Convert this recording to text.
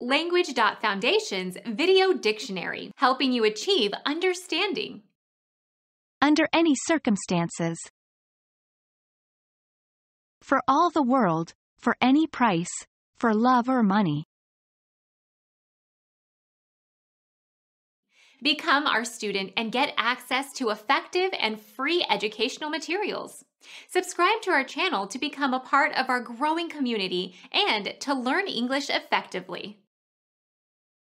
Language.Foundation's Video Dictionary, helping you achieve understanding. Under any circumstances. For all the world, for any price, for love or money. Become our student and get access to effective and free educational materials. Subscribe to our channel to become a part of our growing community and to learn English effectively.